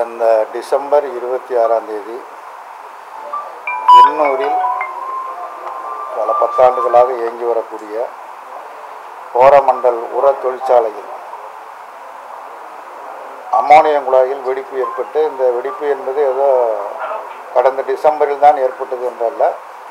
கடந்த டிசம்பர் 26ஆம் தேதி எண்ணூரில் பல பத்தாண்டுகளாக இயங்கி வரக்கூடிய கோரமண்டல் உர தொழிற்சாலையில் அம்மோனியம் குழாயில் வெடிப்பு ஏற்பட்டு, இந்த வெடிப்பு என்பது ஏதோ கடந்த டிசம்பரில் தான் ஏற்பட்டது என்றல்ல,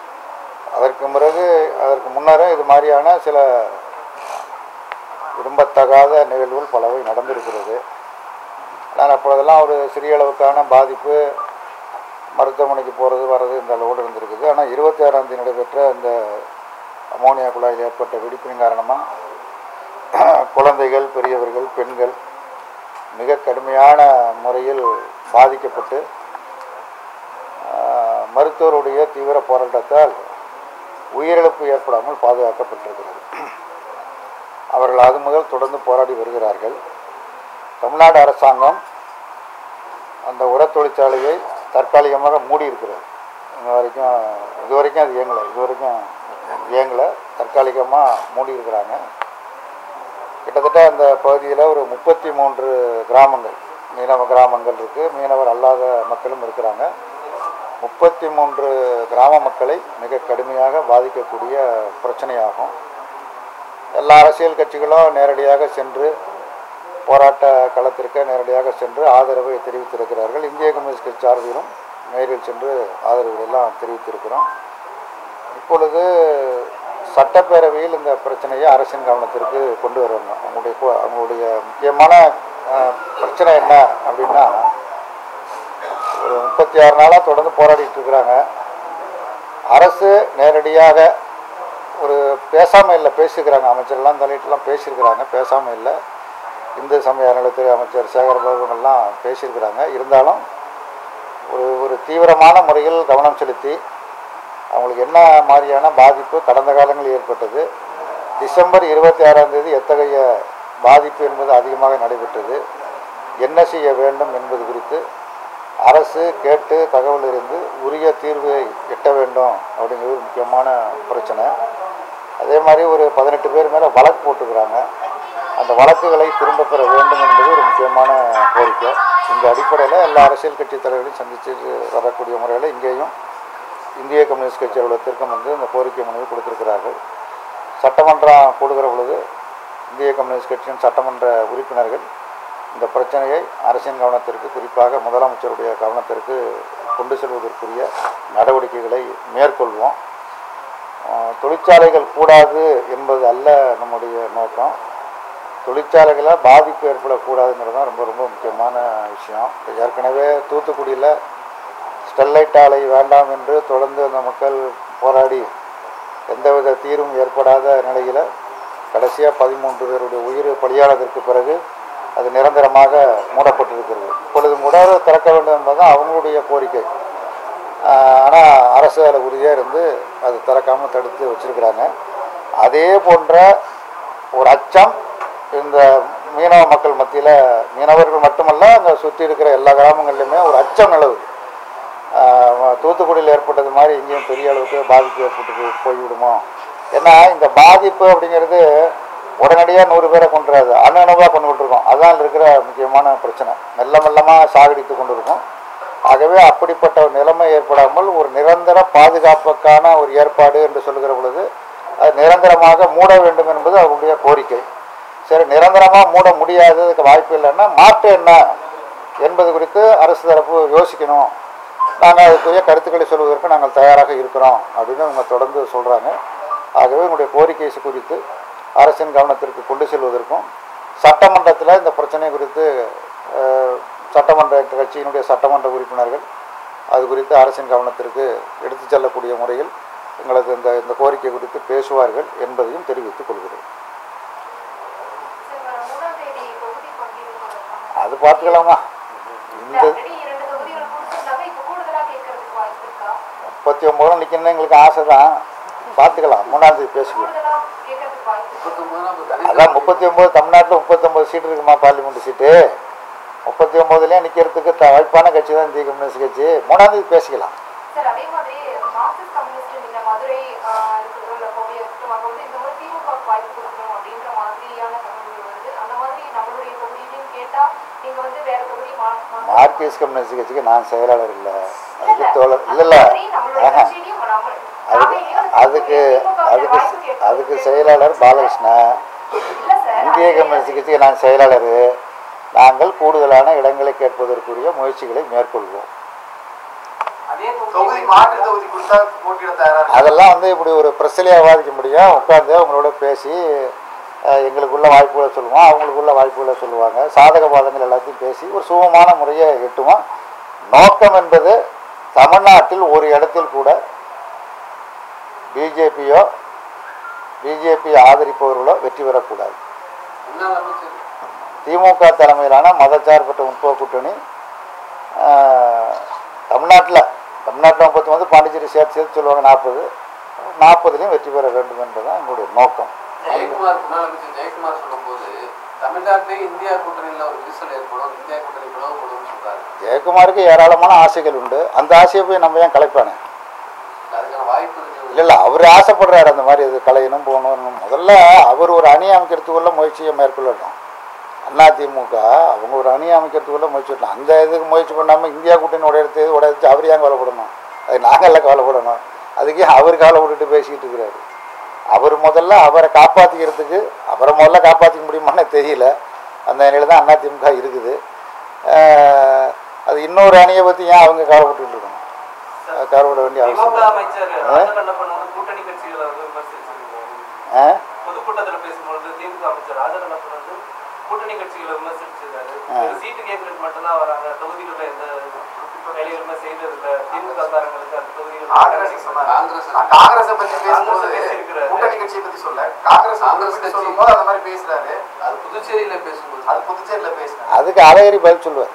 அதற்கு முன்னரே இது மாதிரியான சில விரும்பத்தகாத நிகழ்வுகள் பலவை நடந்திருக்கிறது. ஆனால் அப்பொழுதெல்லாம் ஒரு சிறிய அளவுக்கான பாதிப்பு, மருத்துவமனைக்கு போகிறது வர்றது இந்த அளவோடு இருந்திருக்குது. ஆனால் 26ஆம் தேதி நடைபெற்ற இந்த அமோனியா குழாயில் ஏற்பட்ட வெடிப்பின் காரணமாக குழந்தைகள், பெரியவர்கள், பெண்கள் மிக கடுமையான முறையில் பாதிக்கப்பட்டு மருத்துவருடைய தீவிர போராட்டத்தால் உயிரிழப்பு ஏற்படாமல் பாதுகாக்கப்பட்டிருக்கிறது. அவர்கள் அது முதல் தொடர்ந்து போராடி வருகிறார்கள். தமிழ்நாடு அரசாங்கம் அந்த உர தொழிற்சாலையை தற்காலிகமாக மூடி இருக்கிறது. இதுவரைக்கும் அது இயங்கலை, தற்காலிகமாக மூடி இருக்கிறாங்க. கிட்டத்தட்ட அந்த பகுதியில் ஒரு 33 கிராமங்கள், மீனவ கிராமங்கள் இருக்குது, மீனவர் அல்லாத மக்களும் இருக்கிறாங்க. 33 கிராம மக்களை மிக கடுமையாக பாதிக்கக்கூடிய பிரச்சனையாகும். எல்லா அரசியல் கட்சிகளும் நேரடியாக சென்று போராட்ட களத்திற்கு நேரடியாக சென்று ஆதரவை தெரிவித்திருக்கிறார்கள். இந்திய கம்யூனிஸ்ட் கட்சி சார்பிலும் நேரில் சென்று ஆதரவுகளெல்லாம் தெரிவித்திருக்கிறோம். இப்பொழுது சட்டப்பேரவையில் இந்த பிரச்சனையை அரசின் கவனத்திற்கு கொண்டு வரணும். அவங்களுடைய முக்கியமான பிரச்சனை என்ன அப்படின்னா, ஒரு 36 நாளாக தொடர்ந்து போராடிட்டு இருக்கிறாங்க. அரசு நேரடியாக ஒரு பேசாமல் இல்லை, பேசியிருக்கிறாங்க. அமைச்சர்லாம் தலையிட்டுலாம் பேசியிருக்கிறாங்க, பேசாமல் இல்லை. இந்து சமய அறநிலையத்துறை அமைச்சர் சேகர்பாபுங்கள்லாம் பேசியிருக்கிறாங்க. இருந்தாலும் ஒரு தீவிரமான முறையில் கவனம் செலுத்தி அவங்களுக்கு என்ன மாதிரியான பாதிப்பு கடந்த காலங்களில் ஏற்பட்டது, டிசம்பர் 26ஆம் தேதி எத்தகைய பாதிப்பு என்பது அதிகமாக நடைபெற்றது, என்ன செய்ய வேண்டும் என்பது குறித்து அரசு கேட்டு தகவல் இருந்து உரிய தீர்வை எட்ட வேண்டும் அப்படிங்கிறது ஒரு முக்கியமான பிரச்சனை. அதே மாதிரி ஒரு 18 பேர் மேலே வழக்கு போட்டுக்கிறாங்க. அந்த வழக்குகளை திரும்ப பெற வேண்டும் என்பது ஒரு முக்கியமான கோரிக்கை. இந்த அடிப்படையில் எல்லா அரசியல் கட்சி தலைவர்களையும் சந்தித்து வரக்கூடிய முறையில் இங்கேயும் இந்திய கம்யூனிஸ்ட் கட்சி அலுவலகத்திற்கும் இந்த கோரிக்கை மனுவை கொடுத்திருக்கிறார்கள். சட்டமன்றம் கூடுகிற பொழுது இந்திய கம்யூனிஸ்ட் கட்சியின் சட்டமன்ற உறுப்பினர்கள் இந்த பிரச்சனையை அரசின் கவனத்திற்கு, குறிப்பாக முதலமைச்சருடைய கவனத்திற்கு கொண்டு செல்வதற்குரிய நடவடிக்கைகளை மேற்கொள்வோம். தொழிற்சாலைகள் கூடாது என்பது அல்ல நம்முடைய நோக்கம். தொழிற்சாலைகளால் பாதிப்பு ஏற்படக்கூடாதுங்கிறது தான் ரொம்ப ரொம்ப முக்கியமான விஷயம். ஏற்கனவே தூத்துக்குடியில் ஸ்டெர்லைட் ஆலை வேண்டாம் என்று தொடர்ந்து அந்த மக்கள் போராடி எந்தவித தீர்வும் ஏற்படாத நிலையில் கடைசியாக 13 பேருடைய உயிர் பலியானதற்கு பிறகு அது நிரந்தரமாக மூடப்பட்டிருக்கிறது. இப்பொழுது திறக்க வேண்டும் என்பதுதான் அவங்களுடைய கோரிக்கை. ஆனால் அரசு அதில் உறுதியாக இருந்து அது திறக்காமல் தடுத்து வச்சுருக்கிறாங்க. அதே போன்ற ஒரு அச்சம் இந்த மீனவ மக்கள் மத்தியில், மீனவர்கள் மட்டுமல்ல, அங்கே சுற்றி இருக்கிற எல்லா கிராமங்கள்லையுமே ஒரு அச்சம் நிலவுது. தூத்துக்குடியில் ஏற்பட்டது மாதிரி இங்கேயும் பெரிய அளவுக்கு பாதிப்பு ஏற்பட்டு போய்விடுமோ. ஏன்னா இந்த பாதிப்பு அப்படிங்கிறது உடனடியாக 100 பேரை கொண்டுறாது, அணுவாக கொண்டு விட்டுருக்கோம். அதுதான் இருக்கிற முக்கியமான பிரச்சனை. மெல்லமாக சாகடித்து கொண்டு இருக்கும். ஆகவே அப்படிப்பட்ட ஒரு நிலைமை ஏற்படாமல் ஒரு நிரந்தர பாதுகாப்புக்கான ஒரு ஏற்பாடு என்று சொல்லுகிற பொழுது அது நிரந்தரமாக மூட வேண்டும் என்பது அவருடைய கோரிக்கை. சரி, நிரந்தரமாக மூட முடியாததுக்கு வாய்ப்பு இல்லைன்னா மாற்று என்ன என்பது குறித்து அரசு தரப்பு யோசிக்கணும். நாங்கள் அதுக்குரிய கருத்துக்களை சொல்வதற்கு நாங்கள் தயாராக இருக்கிறோம் அப்படின்னு அவங்க தொடர்ந்து சொல்கிறாங்க. ஆகவே உங்களுடைய கோரிக்கை குறித்து அரசின் கவனத்திற்கு கொண்டு செல்வதற்கும், சட்டமன்றத்தில் இந்த பிரச்சனை குறித்து சட்டமன்ற கட்சியினுடைய சட்டமன்ற உறுப்பினர்கள் அது குறித்து அரசின் கவனத்திற்கு எடுத்து செல்லக்கூடிய முறையில் எங்களது இந்த கோரிக்கை குறித்து பேசுவார்கள் என்பதையும் தெரிவித்துக் கொள்கிறேன். அது பார்த்துக்கலாமா? இந்த 39 நிற்கணும்னு எங்களுக்கு ஆசை தான், பார்த்துக்கலாம். 3ஆம் தேதி பேசிக்கலாம். அதான் 39, தமிழ்நாட்டில் 39 சீட்டு இருக்குமா, பார்லிமெண்ட் சீட்டு. 39லேயே நிற்கிறதுக்கு வாய்ப்பான கட்சி தான் இந்திய கம்யூனிஸ்ட் கட்சி. 3ஆம் தேதி பேசிக்கலாம். அப்படின்ற மாதிரியான தகவல்கள் வருது. அந்த மாதிரி நம்மளுடைய தொகுதியிலையும் கேட்டா நீங்க வேற தொகுதி மார்க்சிஸ்ட் கம்யூனிஸ்ட் கட்சிக்கு நான் செயலாளர் இல்லை, அதுக்கு தோழர் இல்லை அதுக்கு அதுக்கு அதுக்கு செயலாளர் பாலகிருஷ்ணா. இந்திய கம்யூனிஸ்ட் கட்சிக்கு நான் செயலாளர். நாங்கள் கூடுதலான இடங்களை கேட்பதற்குரிய முயற்சிகளை மேற்கொள்வோம். அதெல்லாம் இப்படி ஒரு பிரச்சனையாக விவாதிக்க முடியும். உட்காந்து அவங்களோட பேசி எங்களுக்குள்ள வாய்ப்புகளை சொல்லுவோம், அவங்களுக்குள்ள வாய்ப்புகளை சொல்லுவாங்க, சாதக பாதங்கள் எல்லாத்தையும் பேசி ஒரு சுகமான முறையை எட்டுவோம். நோக்கம் என்பது தமிழ்நாட்டில் ஒரு இடத்தில் கூட பிஜேபி ஆதரிப்பவர்களோ வெற்றி பெறக்கூடாது. திமுக தலைமையிலான மதச்சார்பற்ற முற்போக்கு கூட்டணி தமிழ்நாட்டில் 39, பாண்டிச்சேரி சேர்த்து சொல்லுவாங்க 40 வெற்றி பெற வேண்டும் என்பதுதான் எங்களுடைய நோக்கம். ஜெயக்குமார் சொல்லும்போது தமிழ்நாட்டிலே இந்தியா கூட்டணியில் ஒரு விரிசல் ஏற்படும், இந்தியா கூட்டணி பிளவுபடும் சொல்றாரு. ஜெயக்குமாருக்கு ஏராளமான ஆசைகள் உண்டு. அந்த ஆசையை போய் நம்ம ஏன் கலைப்பானே? அதுக்கான வாய்ப்பு இல்லை, அவர் ஆசைப்படுறாரு அந்த மாதிரி இது கலையணும் போகணும். முதல்ல அவர் ஒரு அணி அமைக்கிறதுக்குள்ள முயற்சியை மேற்கொள்ளட்டும். அதிமுக அவங்க ஒரு அணி அமைக்கிறதுக்குள்ள முயற்சி பண்ணலாம். அந்த இதுக்கு முயற்சி பண்ணாமல் இந்தியா கூட்டணி உடையடிச்சு அவர் ஏன் கவலைப்படணும்? அது நாங்கள்லாம் கவலைப்படணும். அதுக்கே அவர் கவலை விட்டுட்டு பேசிக்கிட்டு இருக்கிறாரு. அவர் முதல்ல அவரை காப்பாற்றிக்கிறதுக்கு அவரை முதல்ல காப்பாற்றிக்க முடியுமான்னு தெரியல. அந்த நிலையில் தான் அதிமுக இருக்குது. அது இன்னொரு அணியை பற்றி ஏன் அவங்க கவலைப்பட்டு இருக்கணும்? கவலைப்பட வேண்டிய அவசியம். கூட்டணி கட்சிகளை விமர்சிச்சிருக்காரு. சீட்டு கேட்கறது மட்டும்தான் வராங்க, தொகுதிகளில் எந்த வேலைகளுமே செய்ததில்லை. திமுக காரங்களுக்கு அந்த தொகுதிகள் காங்கிரஸை பத்தி பேசும்போது கூட்டணி கட்சியை பத்தி சொல்ல காங்கிரஸ் சொல்லும் போது அந்த மாதிரி பேசுறாரு. அது புதுச்சேரியில பேசும்போது அதுக்கு அழகிரி பதில் சொல்லுவார்.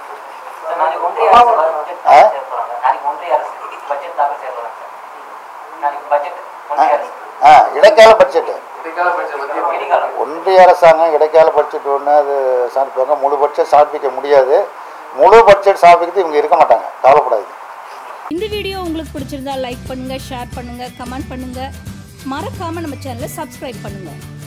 இடைக்கால பட்ஜெட் ஒன்றிய அரசாங்கம் இடைக்கால பட்ஜெட் ஒன்று அது சமர்ப்பிப்பாங்க. முழு பட்ஜெட் சமர்ப்பிக்க முடியாது. முழு பட்ஜெட் சமர்ப்பிக்கிறது இவங்க இருக்க மாட்டாங்க, கவலைப்படாது. இந்த வீடியோ உங்களுக்கு பிடிச்சிருந்தா லைக் பண்ணுங்க, ஷேர் பண்ணுங்க, கமெண்ட் பண்ணுங்க. மறக்காம நம்ம சேனலை சப்ஸ்கிரைப் பண்ணுங்க.